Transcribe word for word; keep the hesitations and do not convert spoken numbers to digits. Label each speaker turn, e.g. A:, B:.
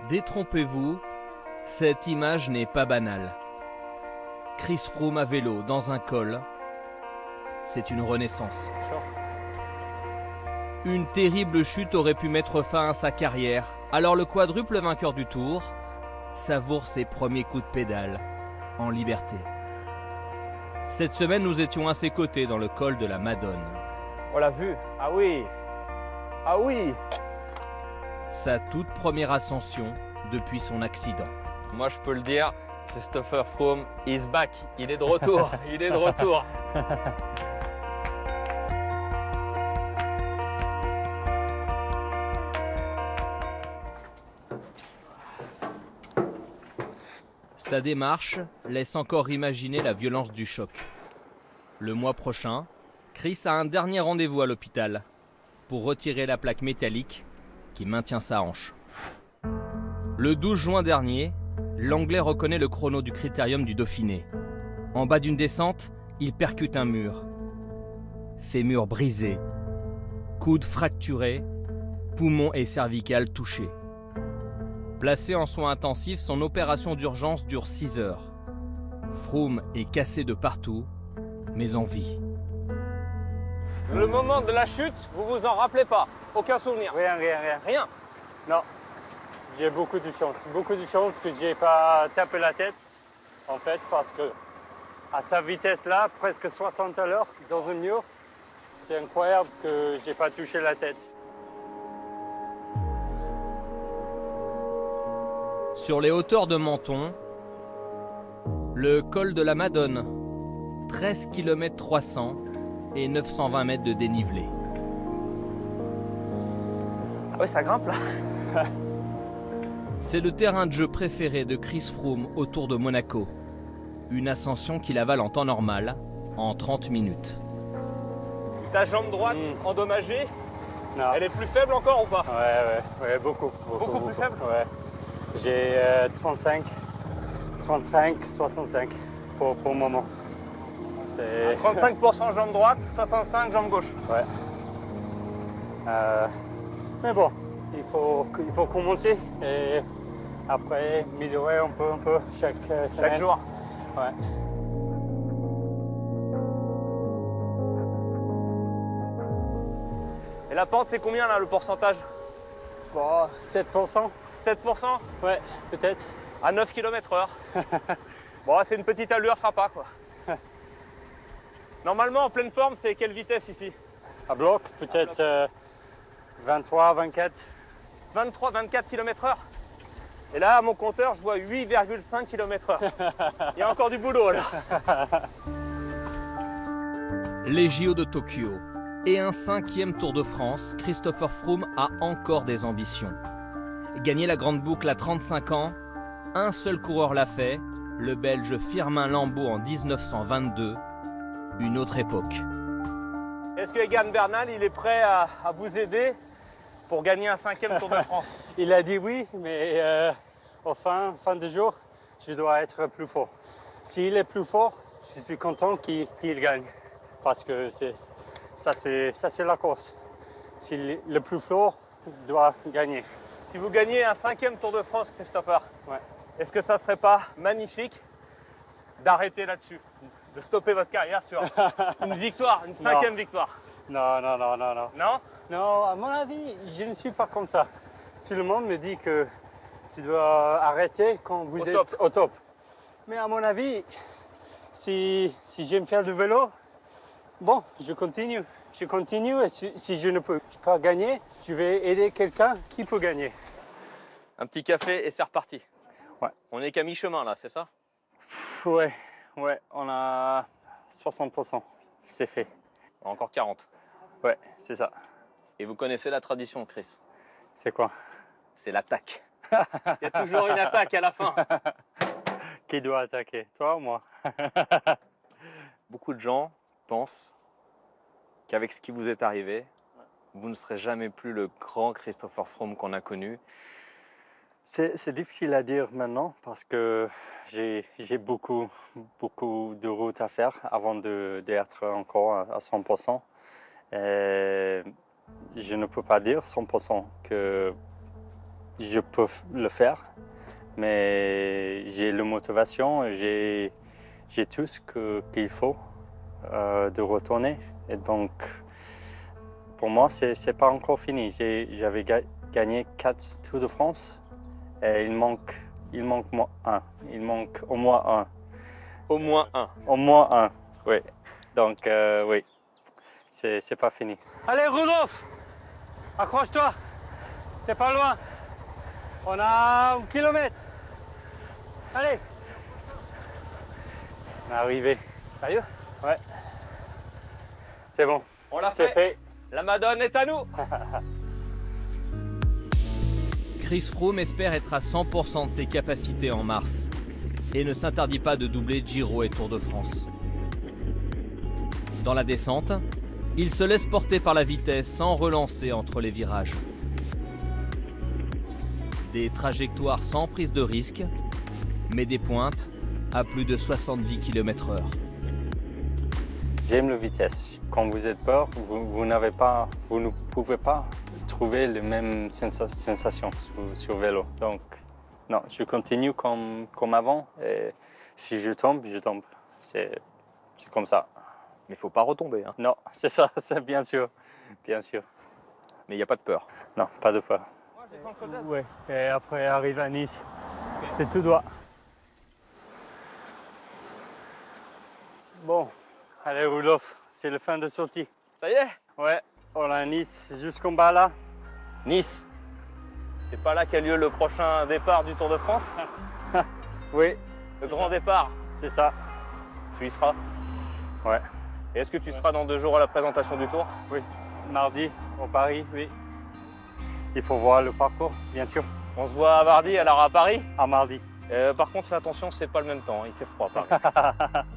A: Détrompez-vous, cette image n'est pas banale. Chris Froome à vélo dans un col, c'est une renaissance. Une terrible chute aurait pu mettre fin à sa carrière, alors le quadruple vainqueur du Tour savoure ses premiers coups de pédale en liberté. Cette semaine, nous étions à ses côtés dans le col de la Madone.
B: On l'a vu. Ah oui. Ah oui.
A: Sa toute première ascension depuis son accident.
B: Moi, je peux le dire, Christopher Froome is back. Il est de retour. Il est de retour.
A: Sa démarche laisse encore imaginer la violence du choc. Le mois prochain, Chris a un dernier rendez-vous à l'hôpital pour retirer la plaque métallique qui maintient sa hanche. Le douze juin dernier, l'Anglais reconnaît le chrono du Critérium du Dauphiné. En bas d'une descente, il percute un mur. Fémur brisé, coude fracturé, poumons et cervicales touchés. Placé en soins intensifs, son opération d'urgence dure six heures. Froome est cassé de partout, mais en vie.
B: Le moment de la chute, vous vous en rappelez pas? Aucun souvenir?
C: Rien, rien, rien.
B: Rien?
C: Non. J'ai beaucoup de chance. Beaucoup de chance que j'ai pas tapé la tête, en fait, parce que à sa vitesse là, presque soixante à l'heure, dans un mur, c'est incroyable que j'ai pas touché la tête.
A: Sur les hauteurs de Menton, le col de la Madone, treize kilomètres trois cents et neuf cent vingt mètres de dénivelé.
B: Ah oui, ça grimpe là.
A: C'est le terrain de jeu préféré de Chris Froome au Tour de Monaco. Une ascension qu'il avale en temps normal, en trente minutes.
B: Ta jambe droite mmh. endommagée,
C: non.
B: Elle est plus faible encore ou pas?
C: Ouais, ouais, ouais, beaucoup. Beaucoup,
B: beaucoup, beaucoup.
C: plus faible? Ouais. J'ai euh, trente-cinq, trente-cinq, soixante-cinq pour, pour le moment.
B: trente-cinq pour cent jambe droite, soixante-cinq jambe gauche.
C: Ouais. Euh, mais bon, il faut, il faut commencer et après améliorer un peu, un peu chaque semaine.
B: Chaque jour.
C: Ouais.
B: Et la pente, c'est combien là le pourcentage?
C: Bon, sept pour cent.
B: sept pour cent?
C: Ouais, peut-être.
B: À neuf kilomètres heure. Bon, c'est une petite allure sympa quoi. Normalement, en pleine forme, c'est quelle vitesse ici?
C: À bloc, peut-être euh, vingt-trois, vingt-quatre.
B: vingt-trois, vingt-quatre kilomètres heure. Et là, à mon compteur, je vois huit virgule cinq kilomètres heure. Il y a encore du boulot là.
A: Les J O de Tokyo et un cinquième Tour de France, Christopher Froome a encore des ambitions. Gagner la grande boucle à trente-cinq ans, un seul coureur l'a fait, le Belge Firmin Lambeau en mille neuf cent vingt-deux, une autre époque.
B: Est-ce que Egan Bernal, il est prêt à, à vous aider pour gagner un cinquième Tour de France?
C: Il a dit oui, mais euh, au fin, fin du jour, je dois être plus fort. S'il est plus fort, je suis content qu'il qu'il gagne, parce que ça c'est la course. Si le, le plus fort doit gagner.
B: Si vous gagnez un cinquième Tour de France, Christopher,
C: ouais.
B: Est-ce que ça ne serait pas magnifique d'arrêter là-dessus, de stopper votre carrière sur une victoire, une cinquième
C: non.
B: victoire?
C: Non, non, non, non, non.
B: Non?
C: Non, à mon avis, je ne suis pas comme ça. Tout le monde me dit que tu dois arrêter quand vous
B: au
C: êtes
B: top.
C: au top. Mais à mon avis, si, si j'aime faire du vélo, bon, je continue. Je continue et si, si je ne peux pas gagner, je vais aider quelqu'un qui peut gagner.
B: Un petit café et c'est reparti.
C: Ouais.
B: On n'est qu'à mi-chemin là, c'est ça?
C: Ouais, ouais, on a soixante pour cent, c'est fait.
B: Encore quarante.
C: Ouais, c'est ça.
B: Et vous connaissez la tradition, Chris?
C: C'est quoi?
B: C'est l'attaque. Il y a toujours une attaque à la fin.
C: Qui doit attaquer, toi ou moi?
B: Beaucoup de gens pensent qu'avec ce qui vous est arrivé, vous ne serez jamais plus le grand Christopher Froome qu'on a connu.
C: C'est difficile à dire maintenant parce que j'ai beaucoup, beaucoup de routes à faire avant d'être encore à cent pour cent. Et je ne peux pas dire cent pour cent que je peux le faire, mais j'ai la motivation, j'ai j'ai tout ce que- qu'il faut euh, de retourner. Et donc, pour moi, c'est c'est pas encore fini. J'ai- J'avais ga- gagné quatre Tours de France et il manque, il manque moi un. Il manque au moins un.
B: Au moins un.
C: Au moins un, oui. Donc, euh, oui, c'est c'est pas fini. Allez, Rudolf, accroche-toi. C'est pas loin. On a un kilomètre. Allez. On est arrivé.
B: Sérieux?
C: Ouais. C'est bon.
B: On l'a
C: C'est
B: fait.
C: fait.
B: La Madone est à nous.
A: Chris Froome espère être à cent pour cent de ses capacités en mars et ne s'interdit pas de doubler Giro et Tour de France. Dans la descente, il se laisse porter par la vitesse sans relancer entre les virages. Des trajectoires sans prise de risque, mais des pointes à plus de soixante-dix kilomètres heure.
C: J'aime la vitesse. Quand vous êtes peur, vous, vous n'avez pas, vous ne pouvez pas trouver les mêmes sensa- sensations sur, sur vélo. Donc, non, je continue comme, comme avant. Et si je tombe, je tombe. C'est c'est comme ça.
B: Mais il faut pas retomber, hein.
C: Non, c'est ça, c'est bien sûr, bien sûr.
B: Mais il n'y a pas de peur.
C: Non, pas de peur. Oui, et après arrive à Nice. C'est tout droit. Bon, allez Rudolf, c'est la fin de sortie.
B: Ça y est?
C: Ouais, on a Nice jusqu'en bas là.
B: Nice. C'est pas là qu'a lieu le prochain départ du Tour de France?
C: Oui,
B: Le grand départ.
C: c'est ça.
B: Tu y seras.
C: Ouais,
B: Et est-ce que tu seras dans deux jours à la présentation du Tour?
C: oui. Mardi, au Paris, oui. Il faut voir le parcours, bien sûr.
B: On se voit à Vardy, alors à Paris.
C: À mardi.
B: Euh, par contre, fais attention, c'est pas le même temps, il fait froid à Paris.